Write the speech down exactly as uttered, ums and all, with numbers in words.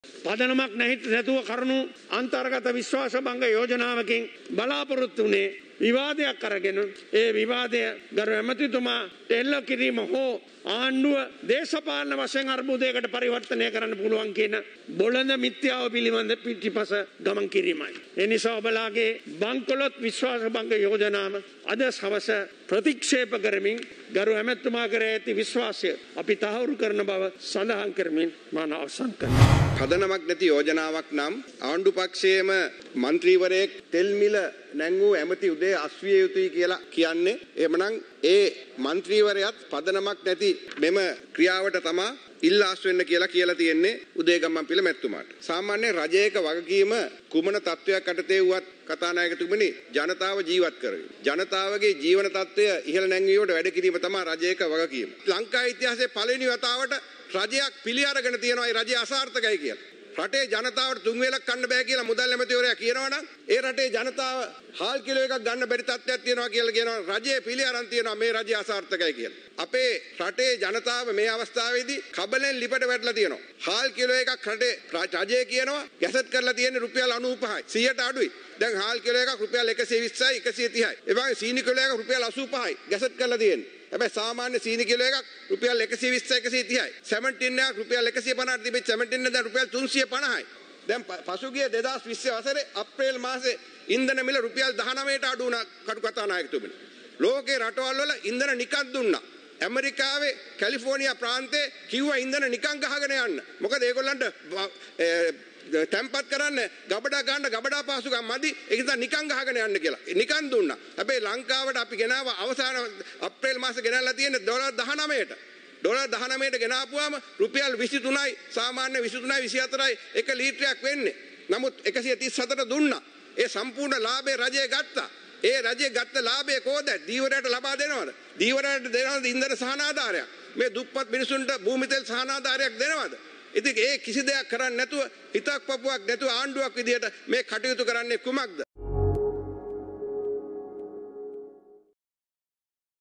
පදනමක් නැතුව කරුණු අන්තර්ගත විශ්වාස භංග යෝජනාවකින් බලාපොරොත්තු වුණේ විවාදයක් අරගෙන ඒ විවාදය ගරු ඇමතිතුමා එල්ල කිරීම හෝ ආණ්ඩුව දේශපාලන වශයෙන් අර්බුදයකට පරිවර්තනය කරන්න පුළුවන් කියන බොළඳ මිත්‍යාව පිළිබඳ පිටිපස ගමන් කිරීමයි. ඒ නිසා ඔබලාගේ බංකොලොත් විශ්වාස භංග යෝජනාව අද සවස ප්‍රතික්ෂේප කරමින් ගරු ඇමතිතුමා කර ඇති විශ්වාසය අපි තහවුරු කරන බව සඳහන් කරමින් මම අවසන් කරනවා. පදනමක් නැති යෝජනාවක් නම් ආණ්ඩු පක්ෂයේම മന്ത്രിවරයෙක් තෙල් මිල නැංගූ ඇමති උදේ අස්විය යුතුයි කියලා කියන්නේ. එහෙමනම් ඒ മന്ത്രിවරයාත් පදනමක් නැති මෙම ක්‍රියාවට තමා ඉල්ලාස් වෙන්න කියලා කියලා තියෙන්නේ උදේගම්මන්පිල මැතිතුමාට. සාමාන්‍ය රජයක වගකීම කුමන තත්වයක් යටතේ වුවත් කතානායකතුමනි ජනතාව ජීවත් කරවීම. ජනතාවගේ ජීවන තත්වය ඉහළ නැංවීමට වැඩ කිරීම තමයි රජයක වගකීම. ලංකා ඉතිහාසයේ පළවෙනි වතාවට රජයක් පිළි අරගෙන තියෙනවා ඒ රජය අසාර්ථකයි කියලා. රටේ ජනතාවට තුන් වේලක් කන්න බෑ කියලා මුදල් ඇමතිවරයා කියනවා නම් ඒ රටේ ජනතාව හාල් කිලෝ එකක් ගන්න බැරි තත්ත්වයක් තියෙනවා කියලා කියනවා රජයේ පිළි අරන් තියෙනවා මේ රජය අසාර්ථකයි කියලා. අපේ රටේ ජනතාව මේ අවස්ථාවේදී කබලෙන් ලිපට වැටලා තියෙනවා. හාල් කිලෝ එකක් රටේ රජය කියනවා ගැසට් කරලා තියෙන්නේ රුපියල් අනූපහයි. සියයට අඩුයි. දැන් හාල් කිලෝ එකක් රුපියල් එකසිය විස්සයි එකසිය තිහයි. ඒ වගේ සීනි කිලෝ එකක් රුපියල් අසූපහයි ගැසට් කරලා තියෙන්නේ. හැබැයි සාමාන්‍ය සීනි කිලෝ එකක් රුපියල් එකසිය විස්ස එකසිය තිහයි. සැමන්ටින් එකක් රුපියල් එකසිය පනහට තිබෙච්ච සැමන්ටින් එක දැන් රුපියල් තුන්සිය පනහයි. දැන් පසුගිය දෙදාස් විස්ස වසරේ අප්‍රේල් මාසේ ඉන්ධන මිල රුපියල් දහනවයට අඩු වුණා කටු කතානායකතුමනි. ලෝකේ රටවල් වල ඉන්ධන නිකන් දුන්නා. ඇමරිකාවේ කැලිෆෝනියා ප්‍රාන්තයේ කිව්වා ඉන්ධන නිකන් ගහගෙන යන්න. මොකද ඒගොල්ලන්ට තැම්පත් කරන්න ගබඩා ගන්න ගබඩා පාසුකම් මදි. ඒක නිසා නිකන් ගහගෙන යන්න කියලා. නිකන් දුන්නා. හැබැයි ලංකාවට අපි ගෙනාව අවසාන අප්‍රේල් මාසේ ගෙනල්ලා තියෙන්නේ ඩොලර් දහනවයට. ඩොලර් දහනවයට ගෙනාපුවාම රුපියල් විසිතුනයි සාමාන්‍ය විසිතුනයි විසිහතරයි එක ලීටරයක් වෙන්නේ. නමුත් එකසිය තිස් හතට දුන්නා. ඒ සම්පූර්ණ ලාභය රජය ගත්තා. ඒ රජය ගත්ත ලාභය කොහොද? දීවරයට ලබා දෙනවද? දීවරයට දෙනවද ඉන්ධන සහනාධාරයක්? මේ දුප්පත් මිනිසුන්ට භූමි තෙල් සහනාධාරයක් දෙනවද? ඉතින් ඒ කිසි දෙයක් කරන්නේ නැතුව හිතක් පපුවක් නැතුව ආණ්ඩුවක් විදියට මේ කටයුතු කරන්නේ කුමක්ද?